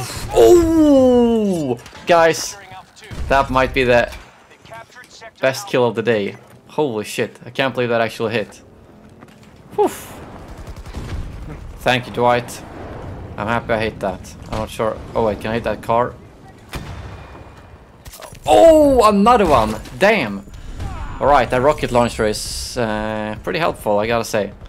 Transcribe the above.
Oh, guys, that might be the best kill of the day. Holy shit, I can't believe that actually hit. Whew. Thank you, Dwight. I'm happy I hit that. I'm not sure. Oh wait, can I hit that car? Oh, another one! Damn! Alright, that rocket launcher is pretty helpful, I gotta say.